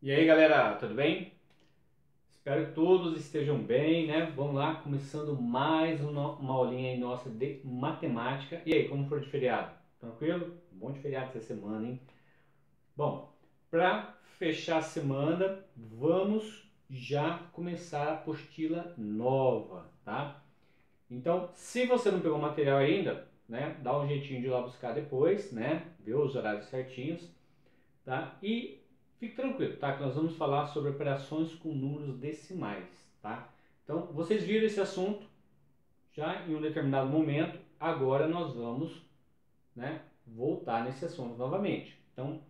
E aí galera, tudo bem? Espero que todos estejam bem, né? Vamos lá, começando mais uma aulinha aí nossa de matemática. E aí, como foi de feriado? Tranquilo? Um bom de feriado essa semana, hein? Bom, para fechar a semana, vamos já começar a apostila nova, tá? Então, se você não pegou o material ainda, né? Dá um jeitinho de ir lá buscar depois, né? Ver os horários certinhos. Tá? E fique tranquilo, tá? Que nós vamos falar sobre operações com números decimais, tá? Então, vocês viram esse assunto já em um determinado momento, agora nós vamos, né, voltar nesse assunto novamente. Então,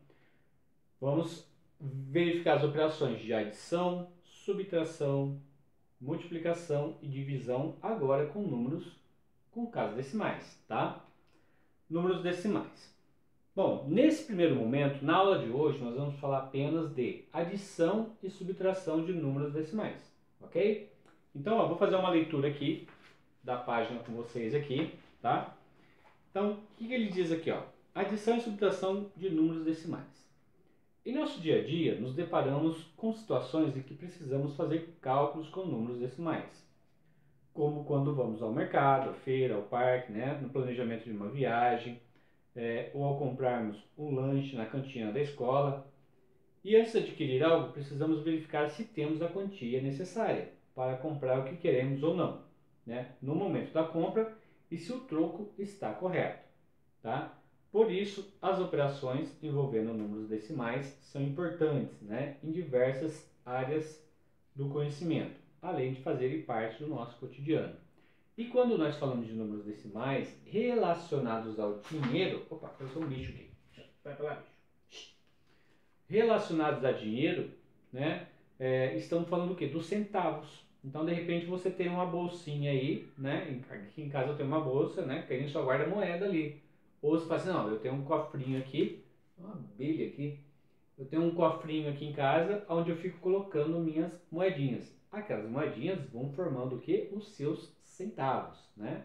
vamos verificar as operações de adição, subtração, multiplicação e divisão agora com números com casas decimais, tá? Números decimais. Bom, nesse primeiro momento, na aula de hoje, nós vamos falar apenas de adição e subtração de números decimais, ok? Então, ó, vou fazer uma leitura aqui da página com vocês aqui, tá? Então, o que ele diz aqui, ó? Adição e subtração de números decimais. Em nosso dia a dia, nos deparamos com situações em que precisamos fazer cálculos com números decimais, como quando vamos ao mercado, à feira, ao parque, né? No planejamento de uma viagem, ou ao comprarmos um lanche na cantina da escola. E antes de adquirir algo, precisamos verificar se temos a quantia necessária para comprar o que queremos ou não, né? No momento da compra e se o troco está correto, tá? Por isso, as operações envolvendo números decimais são importantes, né? Em diversas áreas do conhecimento, além de fazerem parte do nosso cotidiano. E quando nós falamos de números decimais relacionados ao dinheiro, opa, apareceu um bicho aqui, vai pra lá, bicho. Relacionados a dinheiro, né, estamos falando do quê? Dos centavos. Então, de repente, você tem uma bolsinha aí, né? Aqui em casa eu tenho uma bolsa, né? Que a gente só guarda moeda ali. Ou você fala assim, não, eu tenho um cofrinho aqui, uma abelha aqui. Eu tenho um cofrinho aqui em casa, onde eu fico colocando minhas moedinhas. Aquelas moedinhas vão formando o quê? Os seus centavos, né?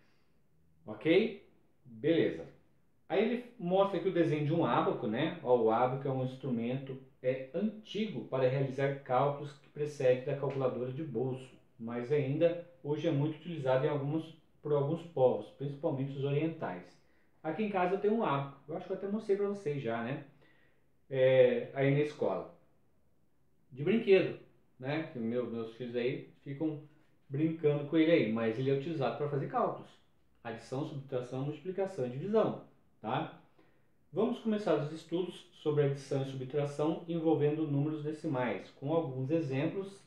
Ok? Beleza. Aí ele mostra aqui o desenho de um ábaco, né? Ó, o ábaco é um instrumento antigo para realizar cálculos que precede da calculadora de bolso, mas ainda hoje é muito utilizado por alguns povos, principalmente os orientais. Aqui em casa eu tenho um ábaco, eu acho que eu até mostrei para vocês já, né? Aí na escola. De brinquedo, né? Que meus filhos aí ficam brincando com ele aí, mas ele é utilizado para fazer cálculos. Adição, subtração, multiplicação e divisão, tá? Vamos começar os estudos sobre adição e subtração envolvendo números decimais, com alguns exemplos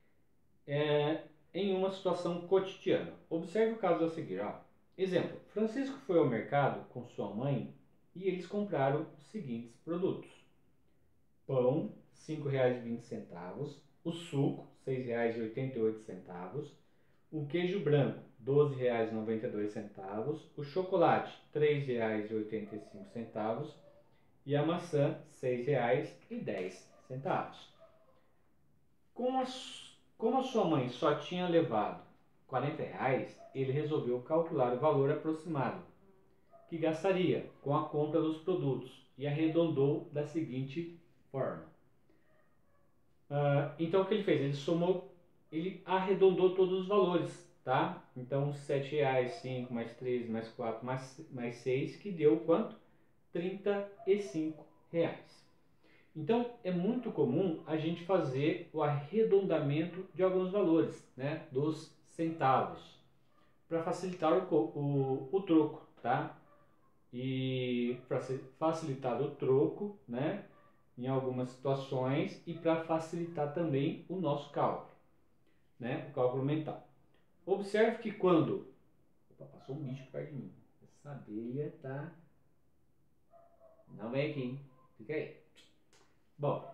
em uma situação cotidiana. Observe o caso a seguir. Ó. Exemplo: Francisco foi ao mercado com sua mãe e eles compraram os seguintes produtos: pão, R$ 5,20, o suco, R$ 6,88, o queijo branco, R$ 12,92, o chocolate, R$ 3,85 e a maçã, R$ 6,10. Como a, como a sua mãe só tinha levado R$ 40, ele resolveu calcular o valor aproximado que gastaria com a compra dos produtos e arredondou da seguinte forma. Então o que ele fez? Ele arredondou todos os valores, tá? Então R$ 7, 5 mais 3 mais 4 mais 6, que deu quanto? R$ 35. Então é muito comum a gente fazer o arredondamento de alguns valores, né? Dos centavos, para facilitar o troco, tá? E para facilitar o troco, né? Em algumas situações e para facilitar também o nosso cálculo, né? O cálculo mental. Observe que quando... Opa, passou um bicho perto de mim. Essa abelha tá... Não vem aqui, hein? Fica aí. Bom,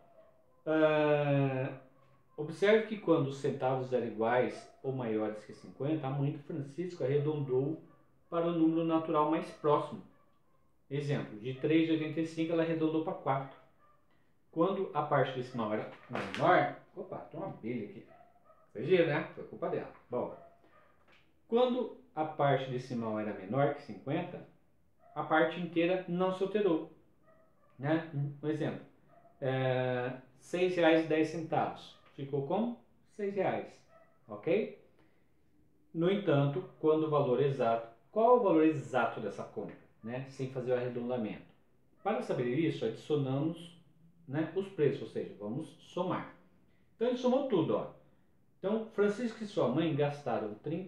observe que quando os centavos eram iguais ou maiores que 50, a mãe do Francisco arredondou para o número natural mais próximo. Exemplo, de 3,85 ela arredondou para 4. Quando a parte decimal era menor... Opa, tem uma abelha aqui. Vocês viram, né? Foi culpa dela. Bom, quando a parte decimal era menor que 50, a parte inteira não se alterou. Né? Um exemplo. R$6,10. Ficou como? R$6, ok? No entanto, quando o valor exato, qual é o valor exato dessa compra, né? Sem fazer o arredondamento. Para saber isso, adicionamos, né, os preços, ou seja, vamos somar. Então ele somou tudo, ó. Então Francisco e sua mãe gastaram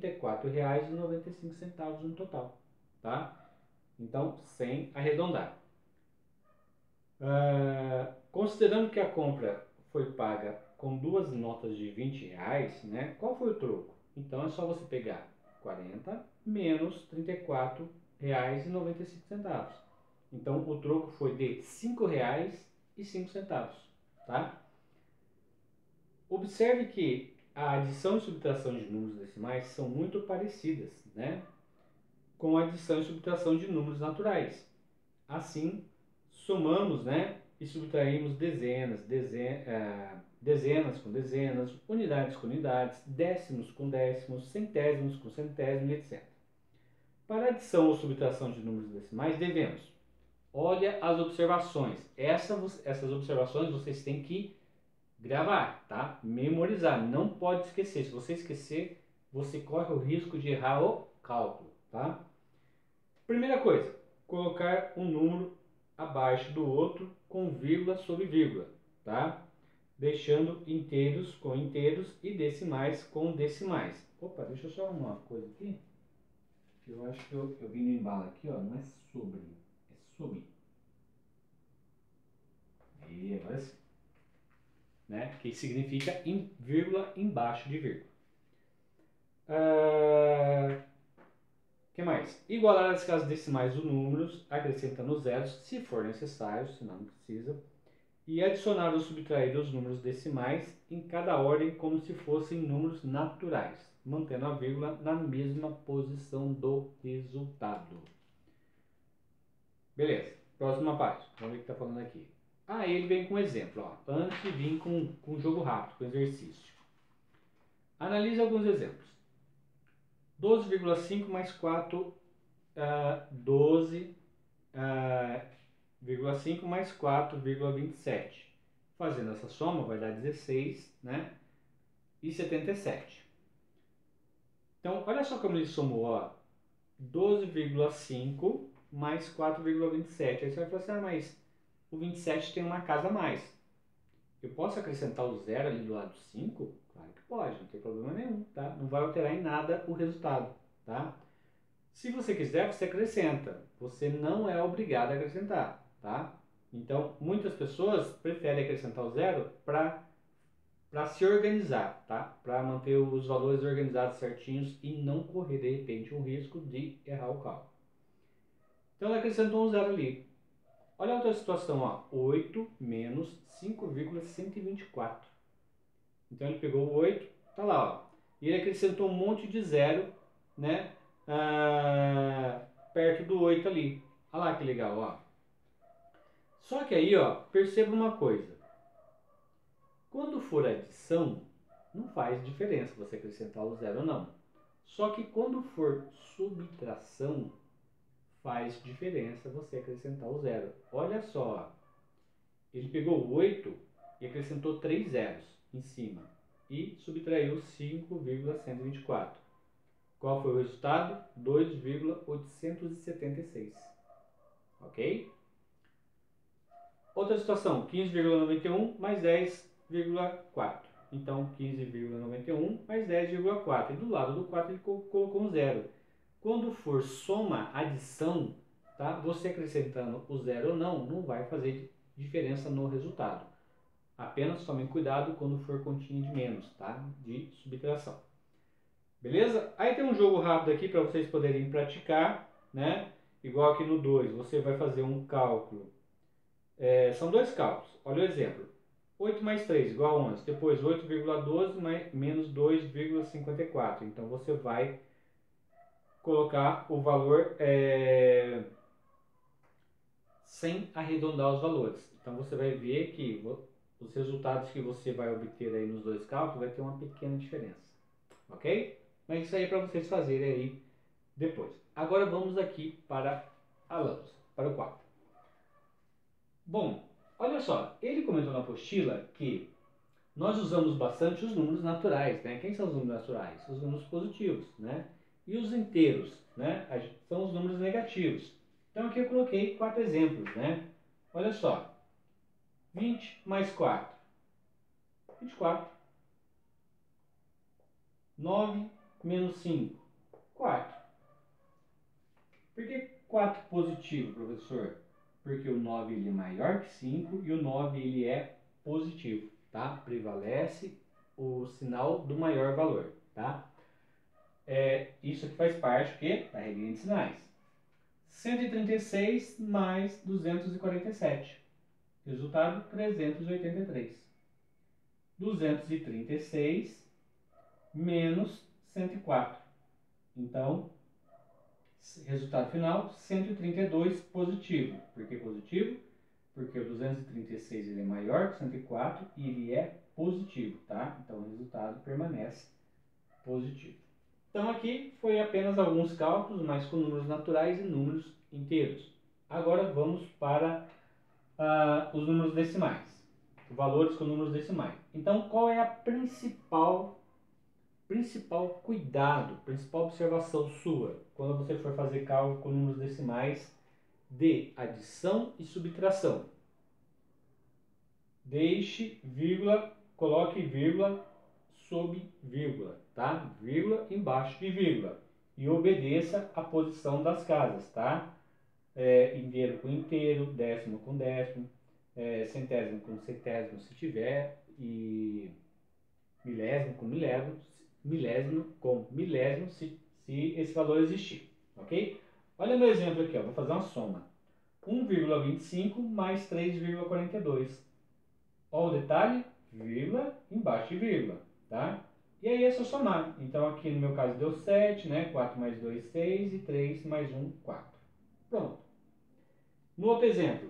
R$34,95 no total, tá? Então, sem arredondar. Considerando que a compra foi paga com duas notas de R$20, né? Qual foi o troco? Então é só você pegar 40 menos R$34,95. Então o troco foi de R$5,05, tá? Observe que a adição e subtração de números decimais são muito parecidas, né, com a adição e subtração de números naturais. Assim, somamos, né, e subtraímos dezenas com dezenas, unidades com unidades, décimos com décimos, centésimos com centésimos, etc. Para adição ou subtração de números decimais, devemos, olha as observações. Essas observações vocês têm que gravar, tá? Memorizar, não pode esquecer. Se você esquecer, você corre o risco de errar o cálculo, tá? Primeira coisa, colocar um número abaixo do outro com vírgula sobre vírgula, tá? Deixando inteiros com inteiros e decimais com decimais. Opa, deixa eu só arrumar uma coisa aqui. Eu acho que eu vi no embalo aqui, ó, não é sobre, é sub. E agora sim, né? Que significa vírgula embaixo de vírgula. Que mais? Igualar as casas decimais dos números, acrescentando zeros, se for necessário, se não precisa. E adicionar ou subtrair os números decimais em cada ordem como se fossem números naturais, mantendo a vírgula na mesma posição do resultado. Beleza, próxima parte. Vamos ver o que está falando aqui. Ele vem com um exemplo. Ó. Antes de vir com um jogo rápido, com exercício. Analise alguns exemplos. 12,5 mais 4, 12,5 mais 4,27. Fazendo essa soma vai dar 16, né? E 77. Então, olha só como ele somou, ó. 12,5 mais 4,27. Aí você vai falar assim, mas o 27 tem uma casa a mais. Eu posso acrescentar o zero ali do lado 5? Claro que pode, não tem problema nenhum, tá? Não vai alterar em nada o resultado, tá? Se você quiser, você acrescenta. Você não é obrigado a acrescentar, tá? Então, muitas pessoas preferem acrescentar o zero para se organizar, tá? Para manter os valores organizados certinhos e não correr, de repente, o risco de errar o cálculo. Então, ela acrescentou um zero ali. Olha a outra situação, ó. 8 menos 5,124. Então, ele pegou o 8, tá lá, ó. E ele acrescentou um monte de zero, né? Perto do 8 ali. Olha lá que legal, ó. Só que aí, ó, perceba uma coisa. Quando for adição, não faz diferença você acrescentar o zero ou não. Só que quando for subtração, faz diferença você acrescentar o zero. Olha só, ele pegou o 8 e acrescentou 3 zeros em cima e subtraiu 5,124. Qual foi o resultado? 2,876. Ok? Outra situação, 15,91 mais 10,4. Então, 15,91 mais 10,4. E do lado do 4 ele colocou um zero. Quando for soma, adição, tá? Você acrescentando o zero ou não vai fazer diferença no resultado. Apenas tome cuidado quando for continha de menos, tá? De subtração. Beleza? Aí tem um jogo rápido aqui para vocês poderem praticar, né? Igual aqui no 2, você vai fazer um cálculo. São dois cálculos. Olha o exemplo. 8 mais 3 igual a 11. Depois 8,12 menos 2,54. Então você vai colocar o valor sem arredondar os valores. Então você vai ver que os resultados que você vai obter aí nos dois cálculos vai ter uma pequena diferença. Ok? Mas isso aí é para vocês fazerem aí depois. Agora vamos aqui para a lousa, para o quadro. Bom, olha só, ele comentou na apostila que nós usamos bastante os números naturais, né? Quem são os números naturais? Os números positivos, né? E os inteiros, né? São os números negativos. Então aqui eu coloquei 4 exemplos, né? Olha só, 20 mais 4, 24. 9 menos 5, 4. Por que 4 positivo, professor? Porque o 9 ele é maior que 5 e o 9 ele é positivo, tá? Prevalece o sinal do maior valor, tá? Isso aqui faz parte do quê? Da regrinha de sinais. 136 mais 247. Resultado 383. 236 menos 104. Então, resultado final, 132 positivo. Por que positivo? Porque o 236 ele é maior que o 104 e ele é positivo, tá? Então o resultado permanece positivo. Então aqui foi apenas alguns cálculos, mas com números naturais e números inteiros. Agora vamos para os números decimais. Valores com números decimais. Então qual é a principal cuidado, principal observação sua quando você for fazer cálculo com números decimais de adição e subtração? Deixe vírgula, coloque vírgula sob vírgula, tá? Vírgula embaixo de vírgula. E obedeça a posição das casas, tá? Inteiro com inteiro, décimo com décimo, centésimo com centésimo se tiver, e milésimo com milésimo, milésimo com milésimo se esse valor existir, ok? Olha meu exemplo aqui, ó, vou fazer uma soma. 1,25 mais 3,42. Olha o detalhe, vírgula embaixo de vírgula, tá? E aí é só somar. Então aqui no meu caso deu 7, né? 4 mais 2, 6 e 3 mais 1, 4. Pronto. No outro exemplo,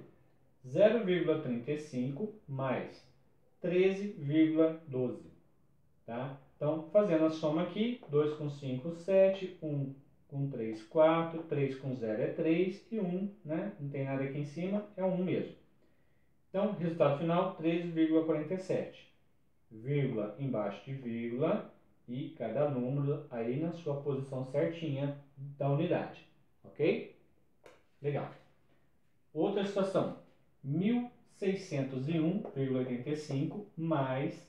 0,35 mais 13,12, tá? Então, fazendo a soma aqui, 2 com 5, 7, 1 com 3, 4, 3 com 0 é 3 e 1, né? Não tem nada aqui em cima, é 1 mesmo. Então, resultado final, 13,47. Vírgula embaixo de vírgula e cada número aí na sua posição certinha da unidade. Ok? Legal. Outra situação. 1601,85 mais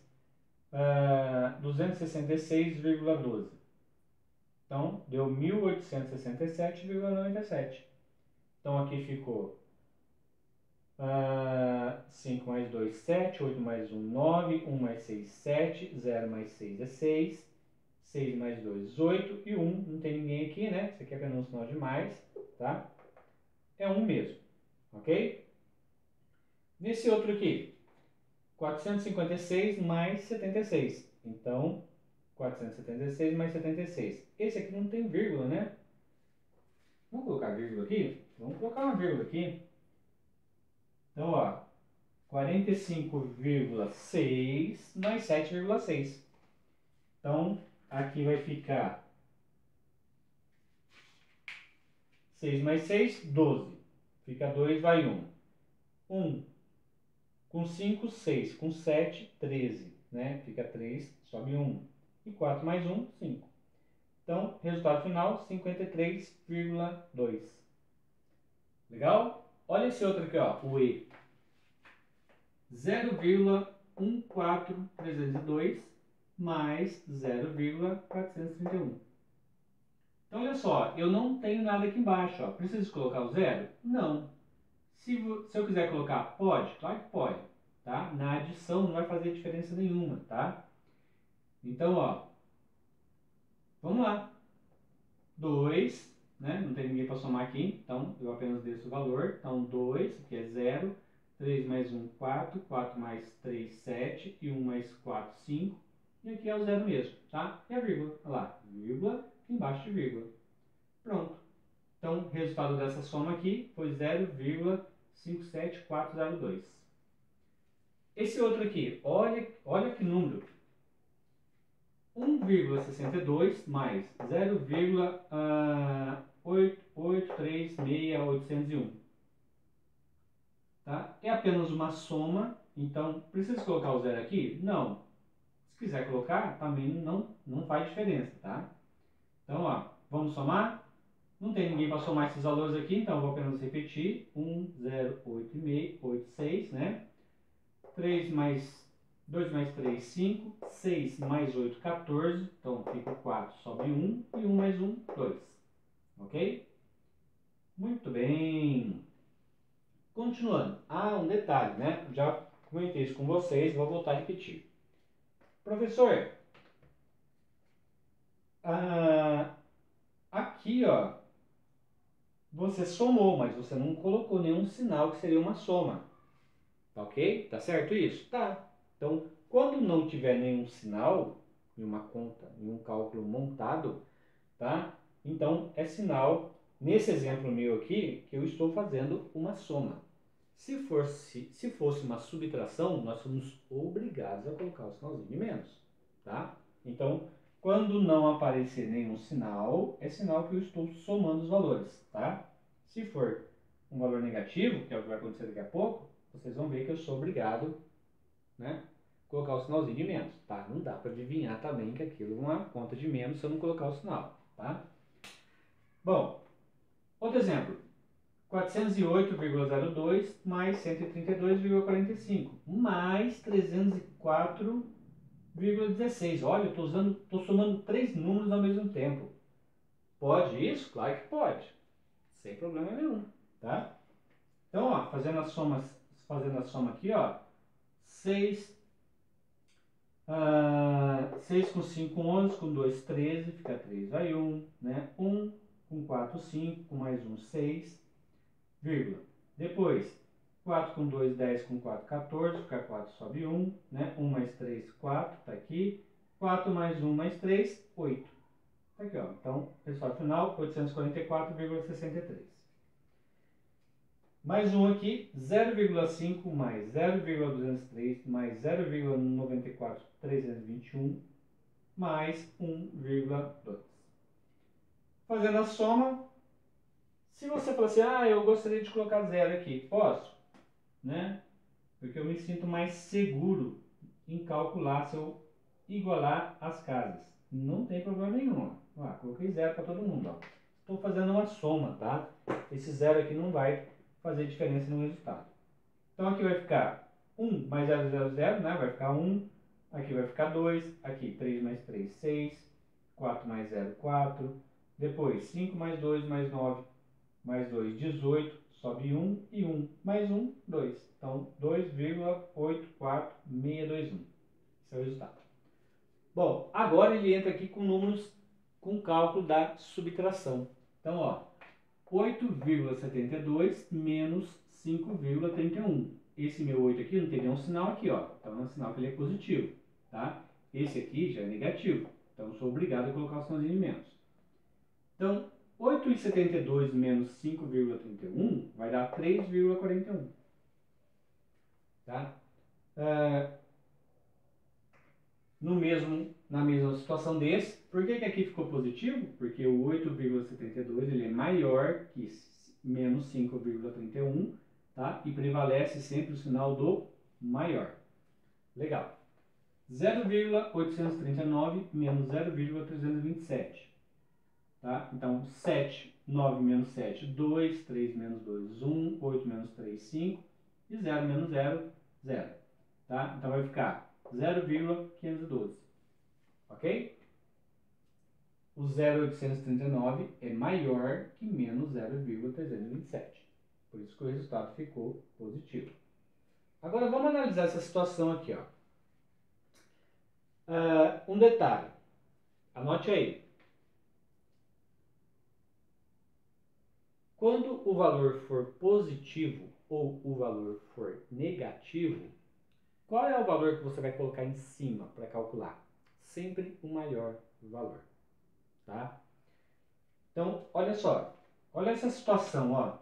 266,12. Então, deu 1867,97. Então, aqui ficou 5 mais 2, 7, 8 mais 1, 9, 1 mais 6, 7, 0 mais 6 é 6, 6 mais 2, 8 e 1, não tem ninguém aqui, né? Isso aqui é apenas um sinal de mais, tá? É 1 mesmo, ok? Nesse outro aqui, 456 mais 76. Então, 476 mais 76. Esse aqui não tem vírgula, né? Vamos colocar vírgula aqui? Vamos colocar uma vírgula aqui. Então, ó, 45,6 mais 7,6. Então, aqui vai ficar 6 mais 6, 12. Fica 2, vai 1. 1 com 5, 6. Com 7, 13. Né? Fica 3, sobe 1. E 4 mais 1, 5. Então, resultado final, 53,2. Legal? Olha esse outro aqui, ó, o E. 0,14302 mais 0,431. Então, olha só, eu não tenho nada aqui embaixo, ó. Preciso colocar o zero? Não. Se eu quiser colocar, pode? Claro que pode, tá? Na adição não vai fazer diferença nenhuma, tá? Então, ó, vamos lá. 2, né? Não tem ninguém para somar aqui, então eu apenas desço o valor. Então, 2, aqui é 0. 3 mais 1, 4. 4 mais 3, 7. E 1 mais 4, 5. E aqui é o zero mesmo, tá? E a vírgula, olha lá, vírgula embaixo de vírgula. Pronto. Então, o resultado dessa soma aqui foi 0,57402. Esse outro aqui, olha que número. 1,62 mais 0,836801. tá? É apenas uma soma, então precisa colocar o zero aqui? Não. Se quiser colocar, também não faz diferença, tá? Então, ó, vamos somar? Não tem ninguém para somar esses valores aqui, então eu vou apenas repetir. 1, 0, 8, 8, 6, né? 3 mais 2 mais 3, 5. 6 mais 8, 14. Então fica 4, sobe 1. E 1 mais 1, 2. Ok? Muito bem. Continuando. Ah, um detalhe, né? Já comentei isso com vocês, vou voltar a repetir. Professor, aqui, ó, você somou, mas você não colocou nenhum sinal que seria uma soma. Tá ok? Tá certo isso? Tá. Então, quando não tiver nenhum sinal em uma conta, em um cálculo montado, tá? Então, é sinal, nesse exemplo meu aqui, que eu estou fazendo uma soma. Se fosse uma subtração, nós somos obrigados a colocar o sinalzinho de menos, tá? Então, quando não aparecer nenhum sinal, é sinal que eu estou somando os valores, tá? Se for um valor negativo, que é o que vai acontecer daqui a pouco, vocês vão ver que eu sou obrigado, né, colocar o sinalzinho de menos, tá? Não dá para adivinhar também que aquilo é uma conta de menos se eu não colocar o sinal, tá? Bom, outro exemplo. 408,02 mais 132,45 mais 304,16. Olha, eu estou somando três números ao mesmo tempo. Pode isso? Claro que pode. Sem problema nenhum, tá? Então, ó, fazendo a soma aqui, ó, 6 com 5, 11, com 2, 13, fica 3, vai 1, né? 1 com 4, 5, com mais 1, 6, vírgula. Depois, 4 com 2, 10, com 4, 14, fica 4, sobe 1, né? 1 mais 3, 4, tá aqui. 4 mais 1 mais 3, 8. Tá aqui, ó. Então, resultado final, 844,63. Mais um aqui, 0,5 mais 0,203 mais 0,94321 mais 1,2. Fazendo a soma, se você falar assim, eu gostaria de colocar zero aqui, posso, né? Porque eu me sinto mais seguro em calcular se eu igualar as casas. Não tem problema nenhum. Ó. Coloquei zero para todo mundo. Estou fazendo uma soma, tá? Esse zero aqui não vai fazer diferença no resultado. Então aqui vai ficar 1 mais 0, 0, 0, né? Vai ficar 1. Aqui vai ficar 2. Aqui 3 mais 3, 6. 4 mais 0, 4. Depois 5 mais 2 mais 9 mais 2, 18. Sobe 1 e 1 mais 1, 2. Então 2,84621. Esse é o resultado. Bom, agora ele entra aqui com números com cálculo da subtração. Então, ó, 8,72 menos 5,31. Esse meu 8 aqui não tem nenhum sinal aqui, ó. Então é um sinal que ele é positivo, tá? Esse aqui já é negativo. Então eu sou obrigado a colocar o sinalzinho de menos. Então, 8,72 menos 5,31 vai dar 3,41. Tá? Na mesma situação desse, por que aqui ficou positivo? Porque o 8,72 ele é maior que menos 5,31, tá? E prevalece sempre o sinal do maior. Legal. 0,839 menos 0,327. Tá? Então, 7, 9 menos 7, 2, 3 menos 2, 1, 8 menos 3, 5 e 0 menos 0, 0. Tá? Então, vai ficar 0,512. Ok? O 0,839 é maior que menos 0,327. Por isso que o resultado ficou positivo. Agora, vamos analisar essa situação aqui. Ó. Um detalhe. Anote aí. Quando o valor for positivo ou o valor for negativo, qual é o valor que você vai colocar em cima para calcular? Sempre o maior valor, tá? Então, olha só. Olha essa situação, ó.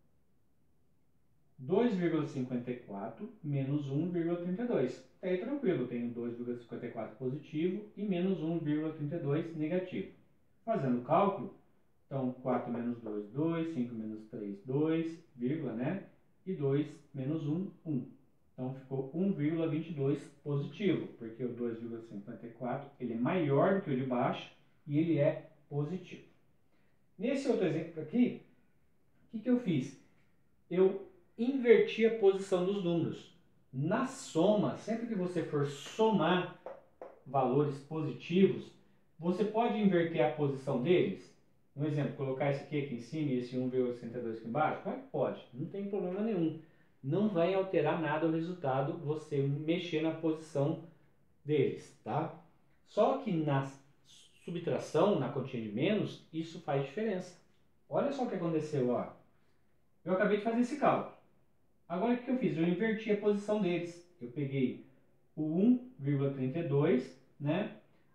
2,54 menos 1,32. Tá aí tranquilo, eu tenho 2,54 positivo e menos 1,32 negativo. Fazendo o cálculo, então 4 menos 2, 2, 5 menos 3, 2, vírgula, né? e 2 menos 1, 1. Então ficou 1,22 positivo, porque o 2,54 ele é maior do que o de baixo e ele é positivo. Nesse outro exemplo aqui, o que eu fiz? Eu inverti a posição dos números. Na soma, sempre que você for somar valores positivos, você pode inverter a posição deles? Um exemplo, colocar esse aqui em cima e esse 1,62 aqui embaixo? Claro que pode, não tem problema nenhum. Não vai alterar nada o resultado você mexer na posição deles, tá? Só que na subtração, na continha de menos, isso faz diferença. Olha só o que aconteceu, ó. Eu acabei de fazer esse cálculo. Agora o que eu fiz? Eu inverti a posição deles. Eu peguei o 1,32, né?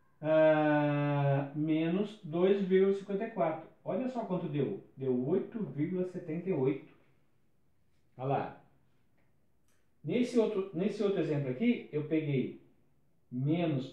Menos 2,54. Olha só quanto deu. Deu 8,78. Olha lá. Nesse outro exemplo aqui, eu peguei menos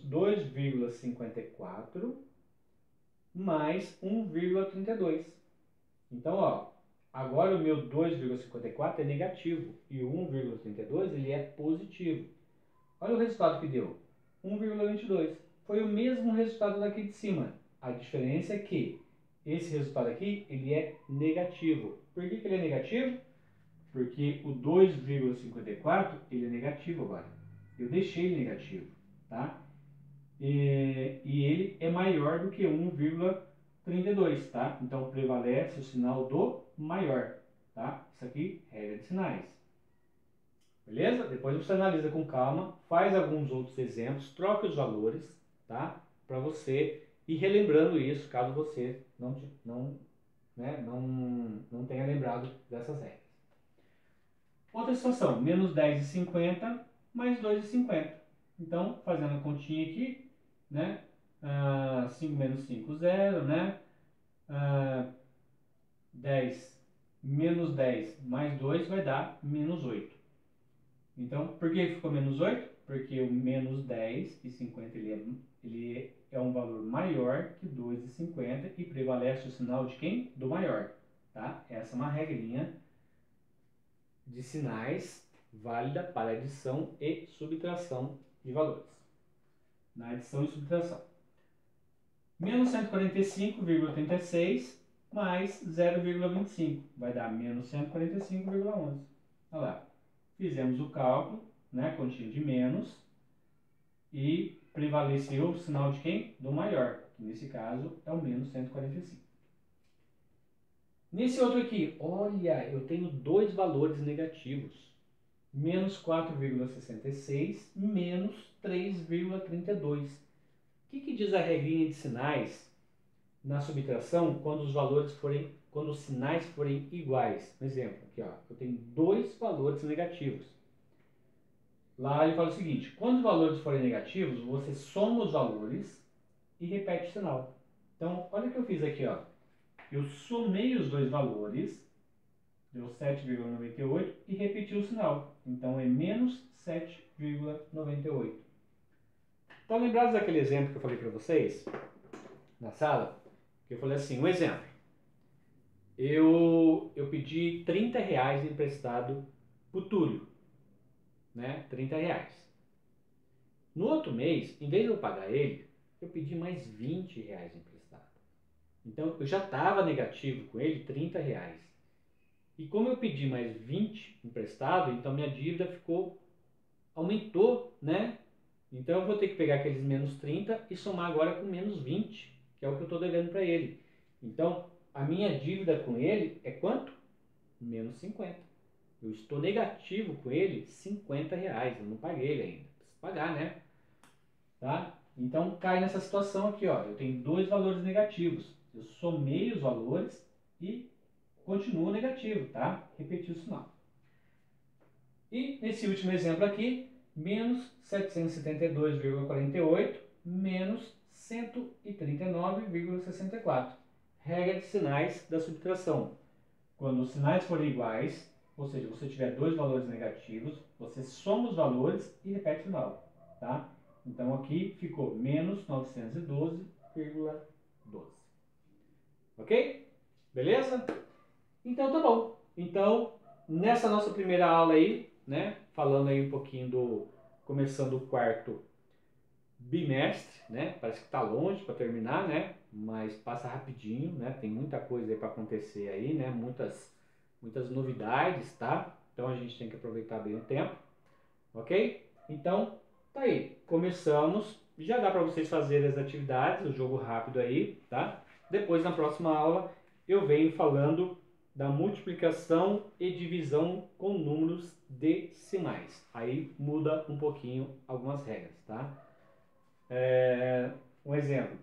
2,54 mais 1,32. Então, ó, agora o meu 2,54 é negativo e o 1,32 ele é positivo. Olha o resultado que deu. 1,22. Foi o mesmo resultado daqui de cima. A diferença é que esse resultado aqui ele é negativo. Por que ele é negativo? Porque o 2,54 ele é negativo agora. Eu deixei ele negativo, tá? E ele é maior do que 1,32, tá? Então prevalece o sinal do maior, tá? Isso aqui, regra de sinais. Beleza? Depois você analisa com calma, faz alguns outros exemplos, troca os valores, tá? Para você ir relembrando isso, caso você não tenha lembrado dessas regras. Outra situação, menos 10,50 mais 2,50. Então, fazendo a continha aqui, né? 5 menos 5, 0, né? 10 menos 10 mais 2 vai dar menos 8. Então, por que ficou menos 8? Porque o menos 10 e 50 ele é um valor maior que 2,50 e prevalece o sinal de quem? Do maior. Tá? Essa é uma regrinha de sinais válida para adição e subtração de valores. Na adição e subtração. Menos 145,36 mais 0,25 vai dar menos 145,11. Olha lá. Fizemos o cálculo, né, continha de menos, e prevaleceu o sinal de quem? Do maior, que nesse caso é o menos 145. Nesse outro aqui, olha, eu tenho dois valores negativos. Menos 4,66, menos 3,32. O que diz a regrinha de sinais na subtração quando os sinais forem iguais? Um exemplo, aqui ó, eu tenho dois valores negativos. Lá ele fala o seguinte, quando os valores forem negativos, você soma os valores e repete o sinal. Então, olha o que eu fiz aqui, ó. Eu somei os dois valores, deu 7,98 e repeti o sinal. Então, é menos 7,98. Estão lembrados daquele exemplo que eu falei para vocês na sala? Que eu falei assim, um exemplo. Eu pedi R$30 emprestado para o Túlio, né? R$30. No outro mês, em vez de eu pagar ele, eu pedi mais R$20 emprestado. Então, eu já estava negativo com ele R$30. E como eu pedi mais 20 emprestado, então minha dívida aumentou, né? Então eu vou ter que pegar aqueles menos 30 e somar agora com menos 20, que é o que eu estou devendo para ele. Então, a minha dívida com ele é quanto? Menos 50. Eu estou negativo com ele R$50. Eu não paguei ele ainda. Preciso pagar, né? Tá? Então cai nessa situação aqui, ó. Eu tenho dois valores negativos. Eu somei os valores e continua negativo, tá? Repetir o sinal. E nesse último exemplo aqui, menos 772,48 menos 139,64. Regra de sinais da subtração. Quando os sinais forem iguais, ou seja, você tiver dois valores negativos, você soma os valores e repete o sinal, tá? Então aqui ficou menos 912,12. Ok? Beleza? Então tá bom. Então, nessa nossa primeira aula aí, né, falando aí um pouquinho começando o quarto bimestre, né, parece que tá longe para terminar, né, mas passa rapidinho, né, tem muita coisa aí para acontecer aí, né, muitas novidades, tá? Então a gente tem que aproveitar bem o tempo, ok? Então, tá aí, começamos, já dá para vocês fazerem as atividades, o jogo rápido aí, tá? Depois, na próxima aula, eu venho falando da multiplicação e divisão com números decimais. Aí muda um pouquinho algumas regras, tá? Um exemplo.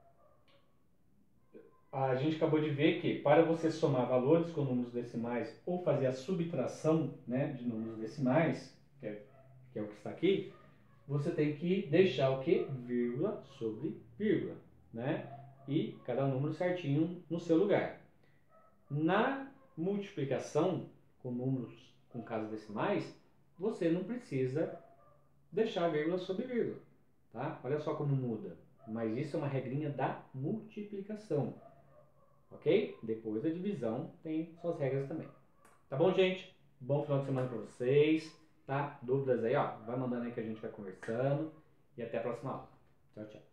A gente acabou de ver que para você somar valores com números decimais ou fazer a subtração, né, de números decimais, que é o que está aqui, você tem que deixar o que? Vírgula sobre vírgula, né? E cada número certinho no seu lugar. Na multiplicação com números com casas decimais, você não precisa deixar vírgula sobre vírgula, tá? Olha só como muda. Mas isso é uma regrinha da multiplicação, ok? Depois da divisão tem suas regras também. Tá bom, gente? Bom final de semana para vocês, tá? Dúvidas aí, ó, vai mandando aí que a gente vai conversando. E até a próxima aula. Tchau, tchau.